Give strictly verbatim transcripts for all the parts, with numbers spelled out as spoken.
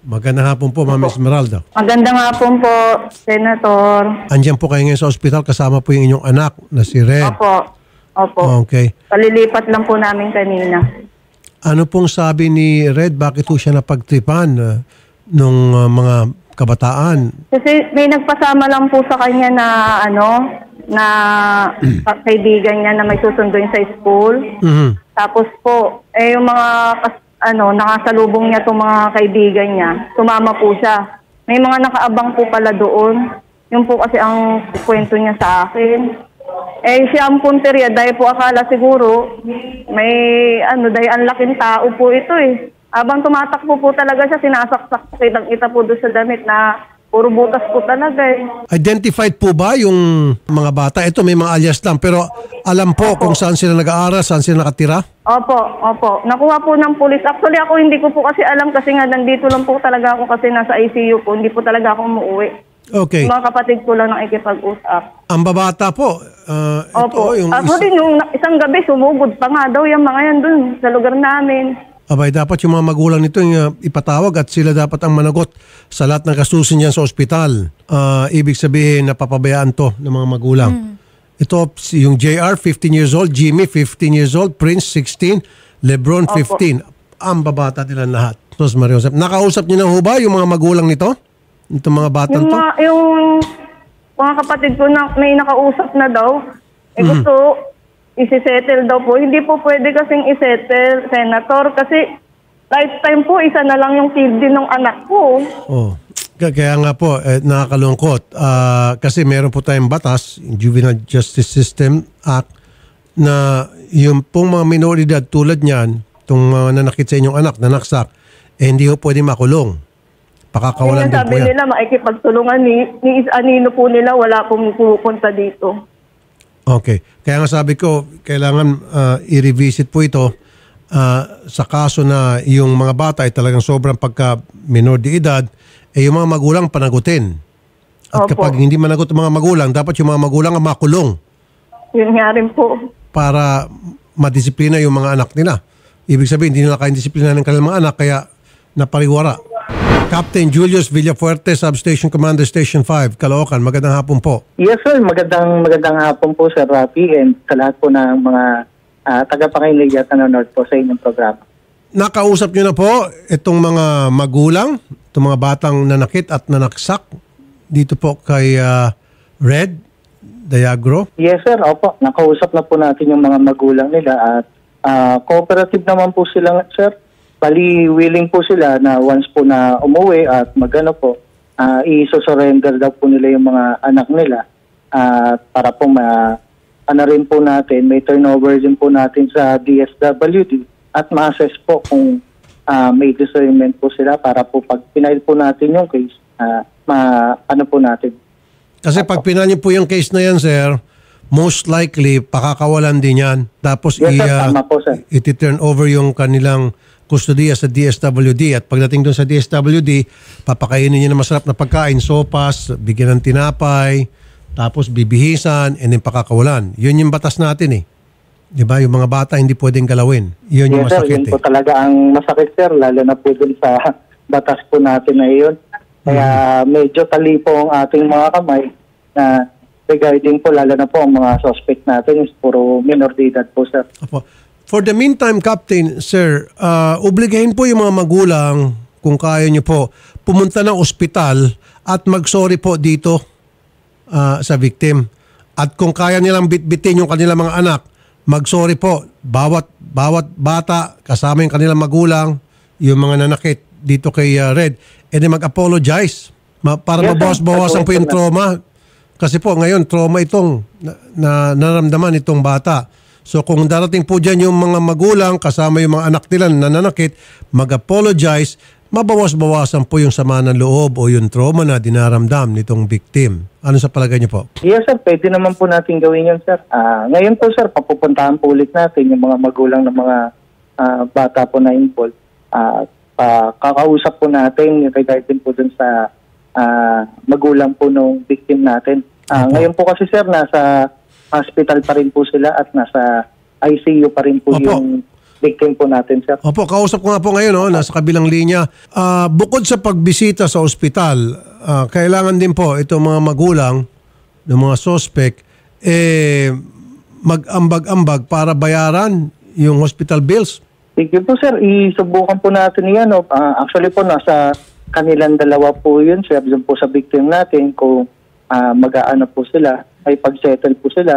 Magandang hapon po, Ma'am Esmeralda. Magandang hapon po, Senator. Andiyan po kayo ngayon sa ospital kasama po yung inyong anak na si Red. Opo. Opo. Okay. Palilipat lang po namin kanina. Ano pong sabi ni Red? Bakit po siya napagtripan uh, nung uh, mga kabataan? Kasi may nagpasama lang po sa kanya na ano, na kaibigan niya na may susunduin sa school. Mm-hmm. Tapos po, eh yung mga kas- ano, nakasalubong niya itong mga kaibigan niya, sumama po siya. May mga nakaabang po pala doon. Yung po kasi ang kwento niya sa akin. Eh siya ang punteriya, dahil po akala siguro, may ano, dahil ang laking tao po ito eh. Habang tumatakbo po talaga siya, sinasaksak, kitang-kita po doon sa damit na puro butas po talaga eh. Identified po ba yung mga bata? Ito may mga alias lang, pero alam po Opo. kung saan sila nag-aaral, saan sila nakatira? Opo, opo. Nakuha po ng pulis. Actually ako hindi ko po kasi alam kasi nga nandito lang po talaga ako kasi nasa I C U po. Hindi po talaga ako umuwi. Okay. Mga kapatid ko lang nakikipag-usap. Ang babata po, uh, Opo. ito yung Actually, isa. nung isang gabi, sumugod pa nga daw yung mga yan dun sa lugar namin. Abay, dapat yung mga magulang nito yung uh, ipatawag at sila dapat ang managot sa lahat ng kasusin niyan sa ospital. Uh, ibig sabihin, napapabayaan to ng mga magulang. Mm. Ito, si- yung J R, fifteen years old, Jimmy, fifteen years old, Prince, sixteen, Lebron, fifteen. Ang babata nila lahat. Tos Mario, nakausap niyo na ho ba yung mga magulang nito? Itong mga bata Yung to? mga, yung mga kapatid ko na may nakausap na daw, eh Mhm. gusto isi-settle daw po. Hindi po pwede kasing i-settle, Senator, kasi lifetime po, isa na lang yung kidney ng anak ko. Oh. K- Kaya nga po, eh, nakakalungkot. Ah, kasi meron po tayong batas, yung Juvenile Justice System Act, na yung pong mga minoridad tulad niyan, itong mga nanakit sa inyong anak, nanaksak, eh hindi po pwede makulong. Pakakawalan din Kaya po sabi yan. nila, maikipagtulungan ni, ni Anino po nila, wala pong pupunta dito. Okay. Kaya nga sabi ko, kailangan ah, i-revisit po ito ah, sa kaso na yung mga bata ay talagang sobrang pagka minor de edad, eh yung mga magulang panagutin. At Opo. kapag hindi managot ang mga magulang, dapat yung mga magulang ang makulong Yun nga rin po. para madisiplina yung mga anak nila. Ibig sabihin, hindi nila kayang disiplina ng kanilang mga anak, kaya napariwara. Captain Julius Villafuerte, Substation Commander Station five, Caloocan. Magandang hapon po. Yes sir, magandang magandang hapon po Sir Rafi and sa lahat po ng mga uh, tagapakinig at nanonood po sa inyong programa. Nakausap nyo na po itong mga magulang, itong mga batang nanakit at nanaksak dito po kay uh, Red Diagro. Yes sir, opo, nakausap na po natin yung mga magulang nila at uh, cooperative naman po sila sir. Bali, willing po sila na once po na umuwi at magano po, uh, i-surrender daw po nila yung mga anak nila at uh, para po ma, ano rin po natin, may turnover din po natin sa D S W D at ma-assess po kung uh, may discernment po sila para po pag pinail po natin yung case, uh, ma, ano po natin. Kasi pag pinanyo po yung case na yan, sir, most likely, pakakawalan din yan. Tapos Yes, sir, i, uh, tama po, sir. iti-turn over yung kanilang kustodiya sa D S W D. At pagdating doon sa D S W D, papakainin niyo na masarap na pagkain, sopas, bigyan ng tinapay, tapos bibihisan, and then pakakawalan. Yun yung batas natin eh. Di ba? Yung mga bata hindi pwedeng galawin. Yun yung Yes sir, masakit yun eh. po talaga ang masakit sir, lalo na po dun sa batas po natin na iyon. Kaya medyo talipo ang ating mga kamay na regarding po lalo na po ang mga suspect natin is puro minor de edad po sir. Opo. For the meantime, Captain, sir, uh, obligahin po yung mga magulang, kung kaya nyo po, pumunta ng ospital at mag-sorry po dito uh, sa victim. At kung kaya nilang bitbitin yung kanilang mga anak, mag-sorry po. Bawat, bawat bata, kasama yung kanilang magulang, yung mga nanakit dito kay uh, Red, and then mag-apologize ma- para Yes, mabawas-bawasan sir. po yung trauma. Kasi po ngayon, trauma itong na, na naramdaman itong bata. So kung darating po dyan yung mga magulang, kasama yung mga anak nila na nanakit, mag-apologize, mabawas-bawasan po yung sama ng loob o yung trauma na dinaramdam nitong victim. Ano sa palagay niyo po? Yes sir, pwede naman po natin gawin yun sir. Uh, ngayon po sir, papupuntahan po ulit natin yung mga magulang ng mga uh, bata po na involved. Uh, uh, kakausap po natin regarding po dun sa uh, magulang po ng victim natin. Uh, ngayon po kasi sir, nasa hospital pa rin po sila at nasa I C U pa rin po Opo. yung victim po natin, sir. Opo, kausap ko nga po ngayon, oh, nasa kabilang linya. Ah, bukod sa pagbisita sa ospital, ah, kailangan din po itong mga magulang ng mga suspect, eh, mag-ambag-ambag para bayaran yung hospital bills. Sige po, sir. Isubukan po natin yan. No? Ah, actually po, nasa kanilang dalawa po yun, sir. Doon po sa victim natin kung ah, mag-aano po sila, ay pag-settle po sila.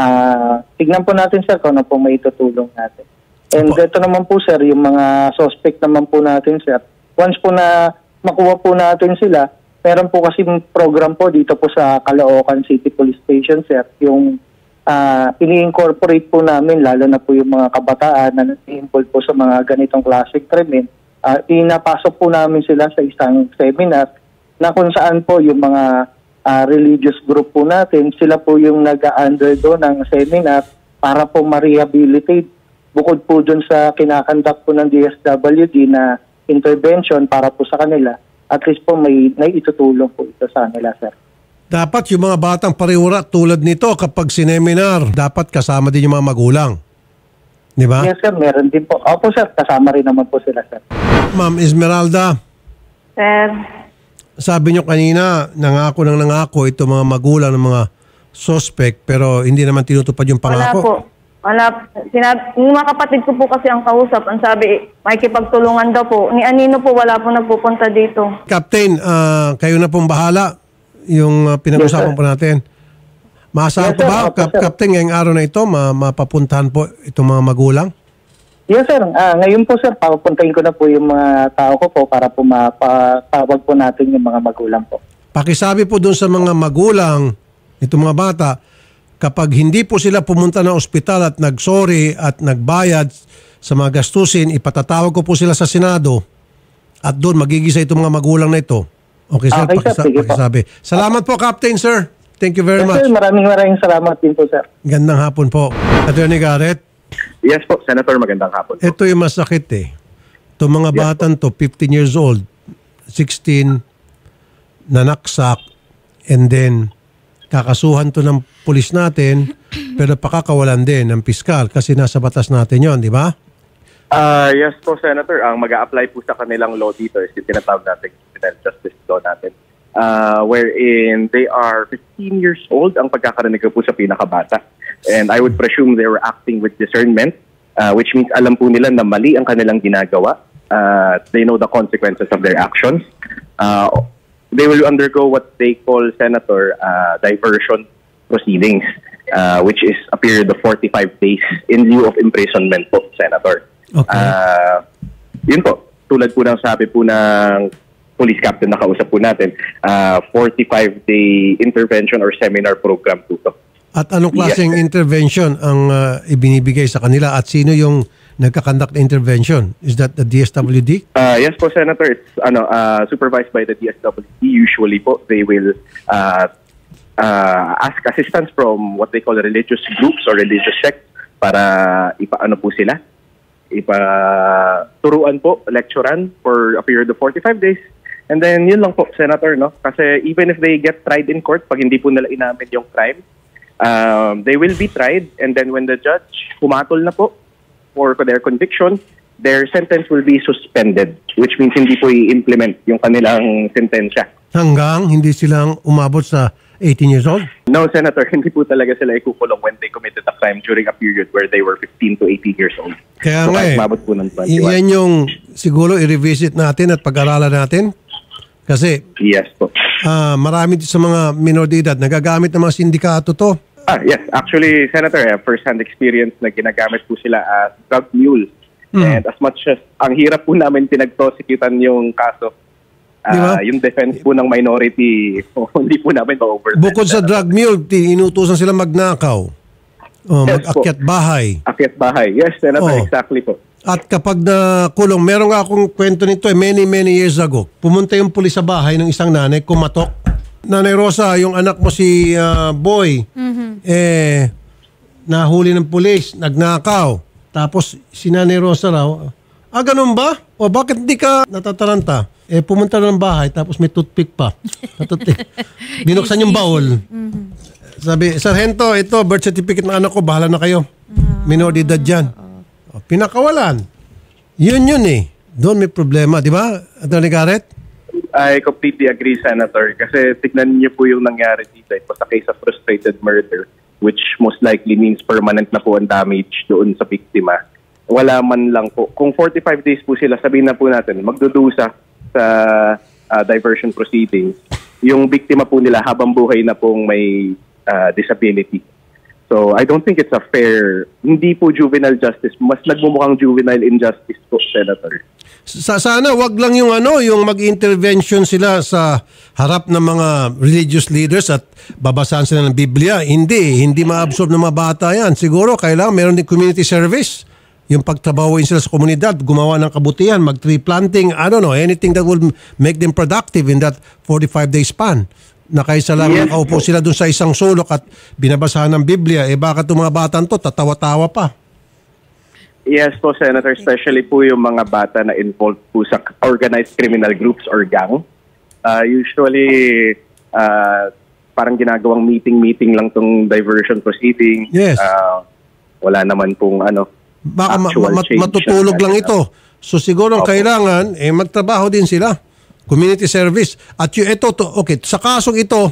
Ah, tignan po natin, sir, kung ano po may tutulong natin. And Opo. ito naman po, sir, yung mga suspect naman po natin, sir. Once po na makuha po natin sila, meron po kasi program po dito po sa Caloocan City Police Station, sir. Yung uh, ini-incorporate po namin, lalo na po yung mga kabataan na nag-involve po sa mga ganitong classic krimen. Uh, pinapasok po namin sila sa isang seminar na kung saan po yung mga uh, religious group po natin, sila po yung nag-under do ng seminar para po ma-rehabilitate. Bukod po dun sa kinakandak po ng D S W D na intervention para po sa kanila, at least po may naitutulong po ito sa kanila, sir. Dapat yung mga batang pariwara tulad nito kapag sineminar, dapat kasama din yung mga magulang. Di ba? Yes, sir. Meron din po. Opo, sir. Kasama rin naman po sila, sir. Ma'am Esmeralda, Sir, sabi nyo kanina, nangako nang nangako itong mga magulang ng mga suspect pero hindi naman tinutupad yung wala pangako. po. Wala. Sinab yung mga kapatid ko po kasi ang kausap, ang sabi, makikipagtulungan daw po. Ni Anino po, wala po nagpupunta dito. Captain, ah, kayo na pong bahala yung uh, pinag-usapan Yes, sir. po natin. Maasahan Yes, po sir. ba, Opo, Cap- sir. Captain, ngayong araw na ito, ma- mapapuntahan po itong mga magulang? Yes, sir. Ah, ngayon po, sir, papuntahin ko na po yung mga tao ko po para po mapatawag po natin yung mga magulang po. Pakisabi po dun sa mga magulang, itong mga bata, kapag hindi po sila pumunta ng ospital at nagsorry at nagbayad sa mga gastusin, ipatatawag ko po sila sa Senado at doon magigisa itong mga magulang na ito. Okay, sir? Okay, sir. Pakisa- Sige po. pakisabi. Salamat po, Captain, sir. Thank you very Yes, much. sir. Maraming maraming salamat din po, sir. Gandang hapon po. Attorney Garrett, Yes po, Senator, magandang hapon po. ito yung masakit eh. Itong mga Yes, batang to, fifteen years old, sixteen, nanaksak, and then kakasuhan to ng pulis natin, pero pakakawalan din ng piskal kasi nasa batas natin yon, di ba? Ah, yes po, Senator. Ang mag-a-apply po sa kanilang law dito is yung tinatawag natin criminal justice law natin. Uh, wherein they are fifteen years old ang pagkakarinig ko po sa pinakabata. And I would presume they were acting with discernment, uh, which means alam po nila na mali ang kanilang ginagawa. Uh, they know the consequences of their actions. Uh, they will undergo what they call, Senator, uh, diversion proceedings, uh, which is a period of forty-five days in lieu of imprisonment po, Senator. Okay. Uh, yun po, tulad po ng sabi po ng police captain na kausap po natin, uh, forty-five day intervention or seminar program po to. At anong klaseng Yes. intervention ang uh, ibinibigay sa kanila at sino yung nagkakandak na intervention? Is that the D S W D? Uh, yes po, Senator. It's ano, uh, supervised by the D S W D. Usually po, they will uh, uh, ask assistance from what they call religious groups or religious sects para ipaano po sila. Ipaturuan po, lecturean for a period of forty-five days. And then yun lang po, Senator, no? Kasi even if they get tried in court, pag hindi po nila inamin yung crime, um, they will be tried. And then when the judge humatol na po for their conviction, their sentence will be suspended, which means hindi po i-implement yung kanilang sentensya. Hanggang hindi silang umabot sa eighteen years old? No, Senator, hindi po talaga sila ikukulong when they committed a crime during a period where they were fifteen to eighteen years old. Kaya So, nga kahit eh, umabot po ng y- twenty-one. yan yung siguro i-revisit natin at pag-aralan natin. Kasi Yes po. ah, marami sa mga minor de edad nagagamit ng mga sindikato to. Ah, yes. Actually, Senator, I have first-hand experience na ginagamit po sila as drug mules. Hmm. And as much as ang hirap po namin pinag-prosecutan yung kaso, ah, Di ba? yung defense po ng minority, hindi po namin ma-over. Bukod sa drug mule, ti- inutusan sila magnakaw. O, Yes mag-akyat bahay. Akyat bahay. Yes, Senator, Oh. exactly po. At kapag na kulong, meron nga akong kwento nito eh, many, many years ago. Pumunta yung pulis sa bahay ng isang nanay, kumatok. Nanay Rosa, yung anak mo si ah, Boy, eh, nahuli ng pulis, nagnakaw. Tapos si Nanay Rosa raw, ah, ganun ba? O bakit hindi ka natataranta? Eh, pumunta na ng bahay, tapos may toothpick pa. Na toothpick. Binuksan yung baul. Sabi, Sargento, ito, birth certificate ng anak ko, bahala na kayo. Minor de edad yan. Pinakawalan. Yun yun eh. Doon may problema, di ba, Attorney Garrett? I completely agree, Senator. Kasi tignan niyo po yung nangyari dito. It was a case of frustrated murder, which most likely means permanent na po ang damage doon sa biktima. Wala man lang po. Kung forty-five days po sila, sabihin na po natin, magdudusa sa uh, diversion proceedings, yung biktima po nila habang buhay na pong may uh, disability. So I don't think it's a fair, hindi po juvenile justice, mas nagmumukhang juvenile injustice po, Senator. Sa sana wag lang yung ano, yung mag-intervention sila sa harap ng mga religious leaders at babasahan sila ng Biblia. Hindi, hindi ma-absorb ng mga bata yan. Siguro kailangan meron din community service. Yung pagtrabahuin sila sa komunidad, gumawa ng kabutihan, mag-tree planting, I don't know, anything that will make them productive in that forty-five day span. Na kaysa lang Yes, nakaupo sila dun sa isang sulok at binabasahan ng Biblia, eh baka itong mga bata to, tatawa-tawa pa. Yes po, Senator, especially po yung mga bata na involved po sa organized criminal groups or gang. Uh, usually, uh, parang ginagawang meeting-meeting lang tong diversion proceeding. Yes. Uh, wala naman pong ano, Baka ma- actual ma- change matutulog na- lang ito. So siguro Opo. kailangan, eh magtrabaho din sila. Community service. At yung ito, to, okay, sa kasong ito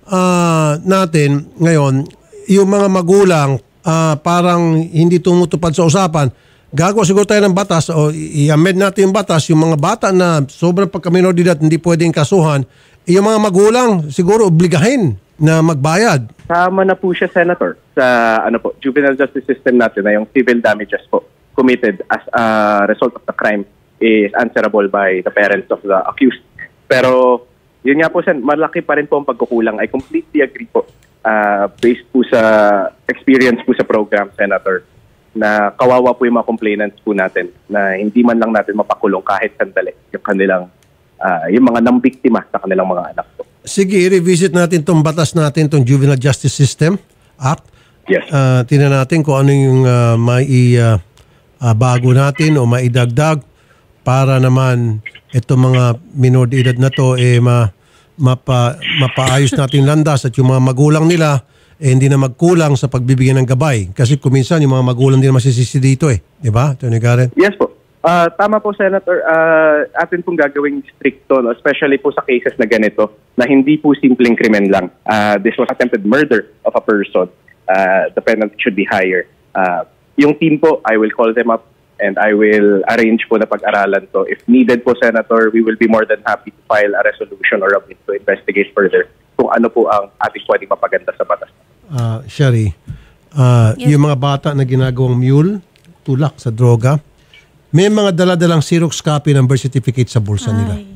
ah, natin ngayon, yung mga magulang ah, parang hindi tumutupad sa usapan, gagawa siguro tayo ng batas o i- i-amend natin yung batas, yung mga bata na sobrang pagka-minor de edad hindi pwedeng kasuhan, eh, yung mga magulang siguro obligahin na magbayad. Tama na po siya, Senator, sa ano po, juvenile justice system natin na yung civil damages po committed as a result of the crime is answerable by the parents of the accused. Pero yun nga po, Sen, malaki pa rin po ang pagkukulang. I completely agree po uh, based po sa experience po sa program, Senator, na kawawa po yung mga complainants po natin na hindi man lang natin mapakulong kahit sandali yung kanilang, uh, yung mga nambiktima sa kanilang mga anak po. Sige, i-revisit natin itong batas natin, itong Juvenile Justice System Act. Yes. Uh, tingnan natin kung ano yung uh, mai uh, uh, bago natin o maidagdag para naman itong mga minor de edad na to eh ma, mapa, mapaayos natin landas at yung mga magulang nila eh hindi na magkulang sa pagbibigyan ng gabay. Kasi kuminsan yung mga magulang din masisisi dito eh. Di ba, Attorney Garrett? Yes po. Uh, tama po, Senator. Uh, atin pong gagawing stricto, no? Especially po sa cases na ganito, na hindi po simpleng krimen lang. Uh, this was attempted murder of a person. Uh, the penalty should be higher. Uh, yung team po, I will call them up and I will arrange po na pag-aralan to. If needed po, Senator, we will be more than happy to file a resolution or a bid to investigate further kung ano po ang ating pwedeng mapaganda sa batas. Uh, Sherry, uh, Yes. yung mga bata na ginagawang mule, tulak sa droga, may mga dala-dalang Xerox copy ng birth certificate sa bulsa nila. Ay,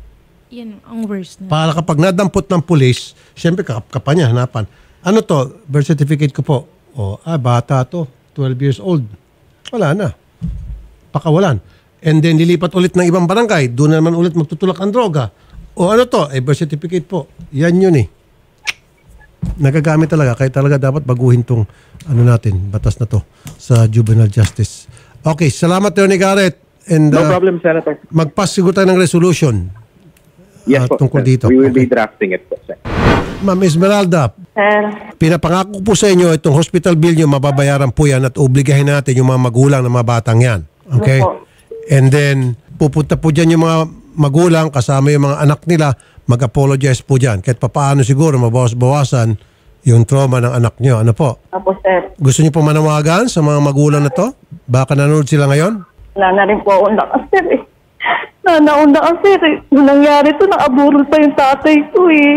yan ang worst na. Para kapag nadampot ng pulis, siyempre kakapa niya, hanapan. Ano to? Birth certificate ko po. O, ah, bata to. twelve years old. Wala na. Pakawalan. And then lilipat ulit ng ibang barangay. Doon na naman ulit magtutulak ang droga. O ano to? Eh, birth certificate po. Yan yun eh. Nagagamit talaga. Kaya talaga dapat baguhin tong ano natin, batas na to sa juvenile justice. Okay, salamat Attorney Garrett. And, No uh, problem, Senator. Mag-pass siguro tayo ng resolution. Yes Ah, po, tungkol sir. dito. We will Okay. be drafting it po, sir. Ma'am Esmeralda, Sir, pinapangako po sa inyo itong hospital bill nyo, mababayaran po yan at obligahin natin yung mga magulang ng mga batang yan. Okay? Opo. And then, pupunta po dyan yung mga magulang, kasama yung mga anak nila, mag-apologize po dyan. Kahit papaano siguro, mabawas-bawasan yung trauma ng anak nyo. Ano po? Apo, sir. Gusto nyo po manawagan sa mga magulang na to? Baka nanonood sila ngayon? Wala na rin po ako lakas, sir eh. Nanauna ka, sir eh. Nung nangyari to, nakaburol pa yung tatay ko eh.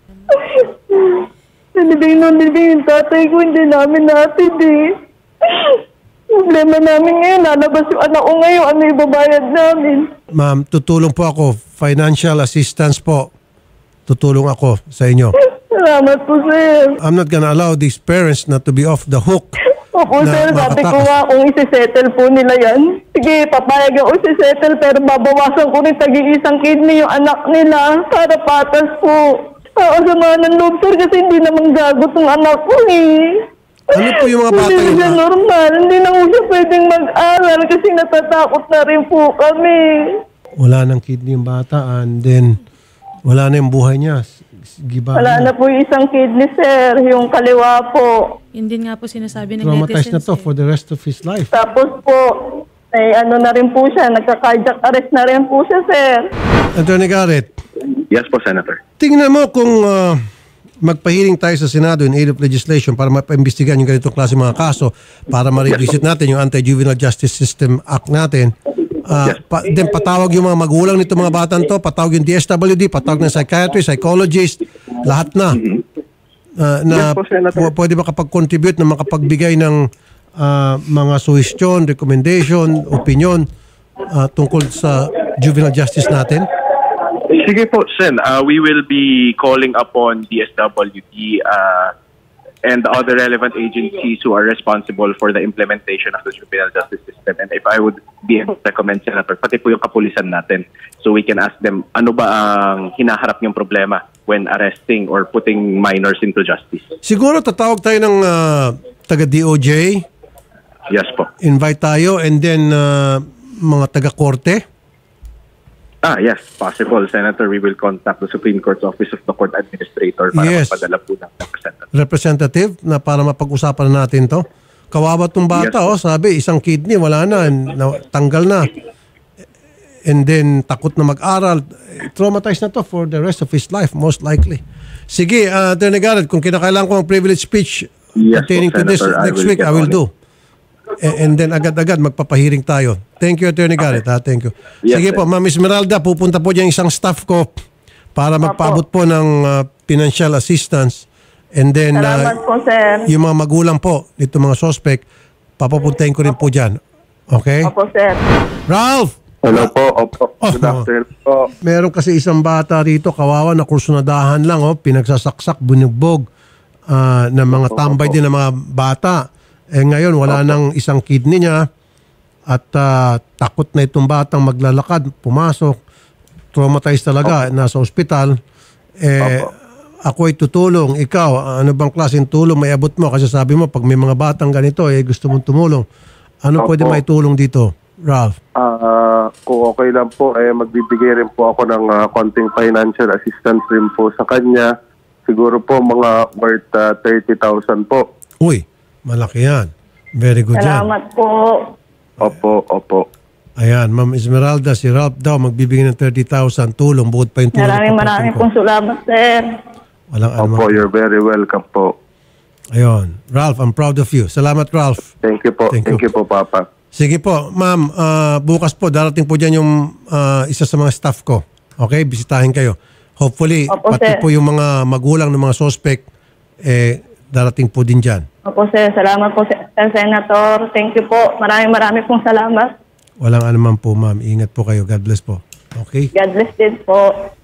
Nalibing nung nalibing yung tatay ko, hindi namin natin eh. Problema namin ngayon, lalabas yung anak ko ngayon, ano yung babayad namin. Ma'am, tutulong po ako. Financial assistance po. Tutulong ako sa inyo. Salamat po, sir. I'm not gonna allow these parents not to be off the hook. Opo, Na sir, sabi ko makatakas. nga kung isi-settle po nila yan. Sige, papayag ako isi-settle pero babawasan ko rin tagi-isang kidney yung anak nila para patas po. Ako sama ng loob, sir, kasi hindi naman gagot ng anak ko eh. Ano po yung mga bata Hindi yun? na ah? normal. Hindi na po siya pwedeng mag-aral kasi natatakot na rin po kami. Wala nang kidney yung bata and then wala na yung buhay niya. Giba Wala na po yung isang kidney, sir. Yung kaliwa po. Yun din nga po sinasabi ng Traumatized na netizens. to eh. for the rest of his life. Tapos po, eh, ano na rin po siya, nagka-cardiac arrest na rin po siya, sir. Attorney Garrett, Yes po, Senator. tingnan mo kung uh, magpahiring tayo sa Senado in aid of legislation para mapaimbestigahan yung ganitong klase mga kaso para ma-revisit natin yung Anti-Juvenile Justice System Act natin. Uh, Yes. pa, then patawag yung mga magulang nito mga batang to, patawag yung D S W D, patawag ng psychiatrist, psychologist, lahat na. Uh, na Yes po, Senator. p- pwede makapag-contribute na makapagbigay ng uh, mga suggestion, recommendation, opinion uh, tungkol sa juvenile justice natin. Sige po, Sen. Uh, we will be calling upon D S W D uh, and the other relevant agencies who are responsible for the implementation of the juvenile justice system. And if I would be able to recommend, Senator, pati po yung kapulisan natin, so we can ask them, ano ba ang hinaharap niyong problema when arresting or putting minors into justice? Siguro tatawag tayo ng uh, taga-D O J, Yes po. invite tayo, and then uh, mga taga-korte. Ah, yes, possible, Senator. We will contact the Supreme Court's Office of the Court Administrator para Yes. magpadala po ng representative. Representative na para mapag-usapan na natin to. Kawawa tong bata, Yes. oh, sabi, isang kidney, wala na, na tanggal na. And then, takot na mag-aral. Traumatized na to for the rest of his life, most likely. Sige, uh, Attorney Garrett, kung kinakailangan ko ang privilege speech Yes, pertaining po, to this Senator. I next will week, get I will on do. A- And then, agad-agad, magpapahiring tayo. Thank you, Attorney Garrett. Ha? Thank you. Yes, Sige sir. po, Ma'am Esmeralda, pupunta po dyan isang staff ko para magpaabot po ng uh, financial assistance. And then, uh, Salamat po, sir. yung mga magulang po, dito mga suspect, papapuntahin ko rin po dyan. Okay? Opo, sir. Ralph! Hello po, opo. Good Oh. afternoon po. Meron kasi isang bata rito, kawawa na kursunadahan lang, oh, pinagsasaksak, bunugbog ah, ng mga tambay din ng mga bata. Eh ngayon, wala nang isang kidney niya at ah, takot na itong batang maglalakad, pumasok, traumatized talaga, nasa ospital. Eh, ako ay tutulong. Ikaw, ano bang klaseng tulong may abot mo? Kasi sabi mo, pag may mga batang ganito, eh, gusto mong tumulong. Ano Opo. pwede maitulong dito, Ralph? Ah, kung okay lang po, eh, magbibigay rin po ako ng ah, konting financial assistance rin po sa kanya. Siguro po mga worth ah, thirty thousand po. Uy, malaki yan. Very good yan. Salamat po. Opo, opo. Ayan, Ma'am Esmeralda, si Ralph daw magbibigay ng thirty thousand tulong, bukod pa yung tulong. Maraming na maraming kapatid ko. pong salamat, sir. Walang Opo, anuman. you're very welcome po. Ayun. Ralph, I'm proud of you. Salamat, Ralph. Thank you po. Thank Thank, you. you po, Papa. Sige po, ma'am, ah, bukas po, darating po dyan yung ah, isa sa mga staff ko. Okay, bisitahin kayo. Hopefully, Opo, pati sir. po yung mga magulang ng mga suspect, eh, darating po din dyan. Opo, sir. Salamat po, sir, Senator. Thank you po. Maraming maraming pong salamat. Walang anuman po, ma'am. Ingat po kayo. God bless po. Okay? God bless din po.